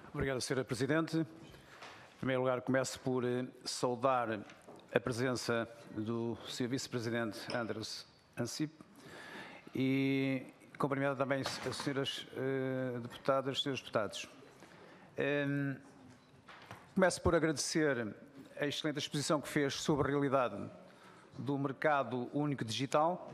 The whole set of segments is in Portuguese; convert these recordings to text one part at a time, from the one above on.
Obrigado, Sr. Presidente. Em primeiro lugar, começo por saudar a presença do Sr. Vice-Presidente Andrus Ansip e cumprimentar também as senhoras deputadas e os senhores deputados. Começo por agradecer a excelente exposição que fez sobre a realidade do mercado único digital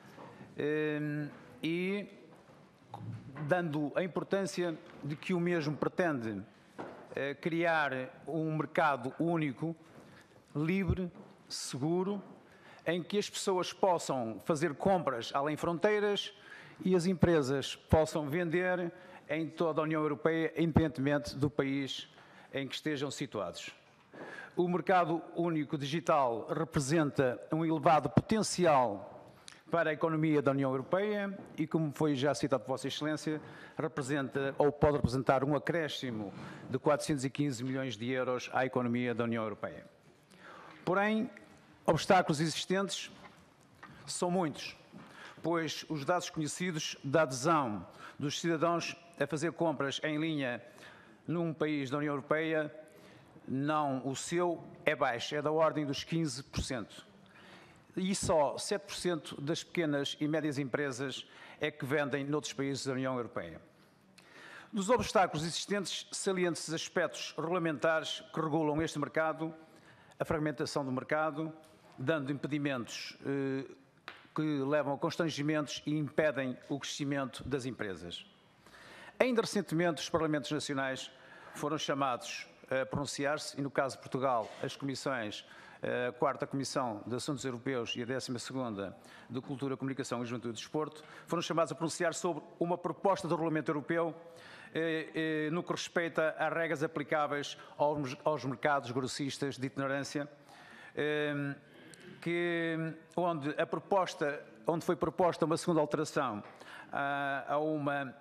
e dando a importância de que o mesmo pretende criar um mercado único, livre, seguro, em que as pessoas possam fazer compras além fronteiras e as empresas possam vender em toda a União Europeia, independentemente do país em que estejam situados. O mercado único digital representa um elevado potencial para a economia da União Europeia e, como foi já citado por Vossa Excelência, representa ou pode representar um acréscimo de 415 milhões de euros à economia da União Europeia. Porém, obstáculos existentes são muitos, pois os dados conhecidos da adesão dos cidadãos a fazer compras em linha num país da União Europeia, não o seu, é baixo, é da ordem dos 15%. E só 7% das pequenas e médias empresas é que vendem noutros países da União Europeia. Dos obstáculos existentes, salientes aspectos regulamentares que regulam este mercado, a fragmentação do mercado, dando impedimentos que levam a constrangimentos e impedem o crescimento das empresas. Ainda recentemente, os Parlamentos Nacionais foram chamados a pronunciar-se, e no caso de Portugal, as comissões, a 4ª Comissão de Assuntos Europeus e a 12ª de Cultura, Comunicação e Juventude e Desporto, foram chamados a pronunciar sobre uma proposta do Regulamento Europeu no que respeita às regras aplicáveis aos mercados grossistas de itinerância, onde foi proposta uma segunda alteração a uma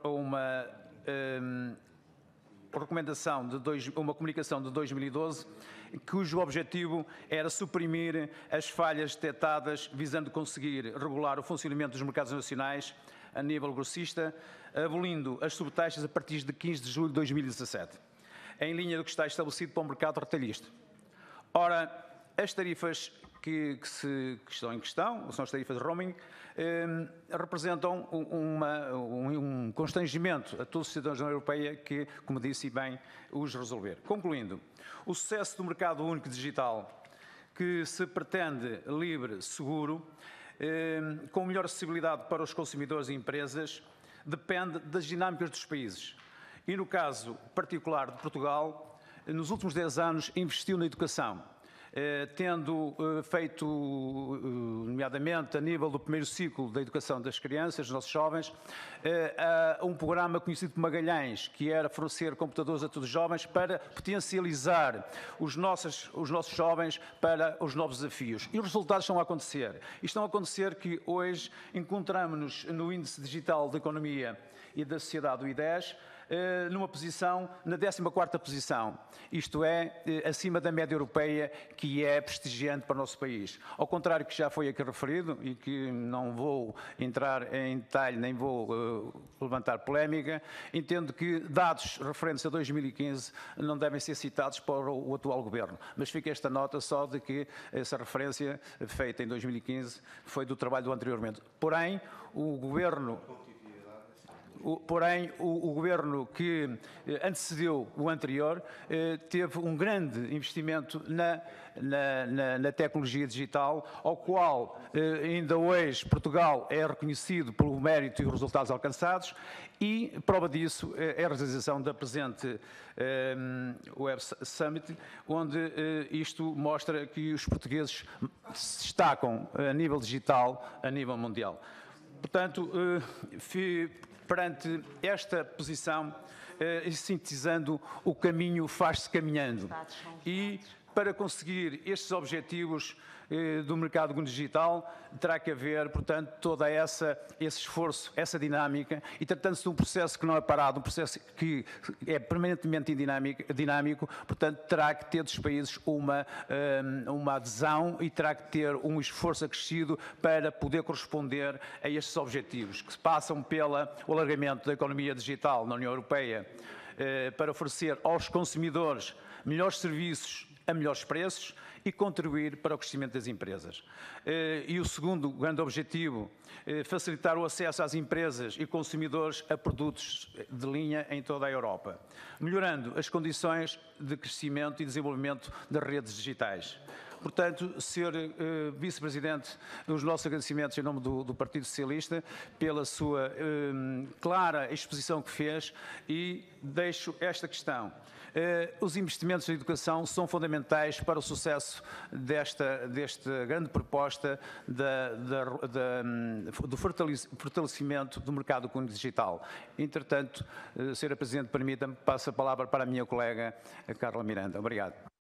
recomendação uma comunicação de 2012, cujo objetivo era suprimir as falhas detectadas, visando conseguir regular o funcionamento dos mercados nacionais a nível grossista, abolindo as subtaxas a partir de 15 de julho de 2017, em linha do que está estabelecido para o mercado retalhista. Ora, as tarifas que estão em questão, são as tarifas de roaming, representam um constrangimento a todos os cidadãos da União Europeia que, como disse bem, os resolver. Concluindo, o sucesso do mercado único digital, que se pretende livre, seguro, com melhor acessibilidade para os consumidores e empresas, depende das dinâmicas dos países. E no caso particular de Portugal, nos últimos 10 anos investiu na educação, tendo feito, nomeadamente a nível do primeiro ciclo da educação das crianças, dos nossos jovens, um programa conhecido por Magalhães, que era fornecer computadores a todos os jovens para potencializar os nossos jovens para os novos desafios. E os resultados estão a acontecer. E estão a acontecer que hoje encontramos-nos no Índice Digital da Economia e da Sociedade, o I10, numa posição, na 14ª posição, isto é, acima da média europeia, que é prestigiante para o nosso país. Ao contrário que já foi aqui referido, e que não vou entrar em detalhe, nem vou levantar polémica, entendo que dados referentes a 2015 não devem ser citados para o atual Governo, mas fica esta nota só de que essa referência feita em 2015 foi do trabalho do anteriormente. Porém, o Governo que antecedeu o anterior teve um grande investimento na tecnologia digital, ao qual ainda hoje Portugal é reconhecido pelo mérito e os resultados alcançados, e prova disso é a realização da presente Web Summit, onde isto mostra que os portugueses se destacam a nível digital, a nível mundial. Portanto, perante esta posição, sintetizando, o caminho faz-se caminhando. E para conseguir estes objetivos do mercado digital, terá que haver, portanto, toda esse esforço, essa dinâmica, e tratando-se de um processo que não é parado, um processo que é permanentemente dinâmico, portanto, terá que ter dos países uma adesão e terá que ter um esforço acrescido para poder corresponder a estes objetivos, que se passam pelo alargamento da economia digital na União Europeia, para oferecer aos consumidores melhores serviços a melhores preços e contribuir para o crescimento das empresas. E o segundo grande objetivo, facilitar o acesso às empresas e consumidores a produtos de linha em toda a Europa, melhorando as condições de crescimento e desenvolvimento das redes digitais. Portanto, Sr. Vice-Presidente, os nossos agradecimentos em nome do Partido Socialista pela sua clara exposição que fez e deixo esta questão. Os investimentos na educação são fundamentais para o sucesso desta grande proposta do fortalecimento do mercado único digital. Entretanto, Sra. Presidente, permita-me, passo a palavra para a minha colega, a Carla Miranda. Obrigado.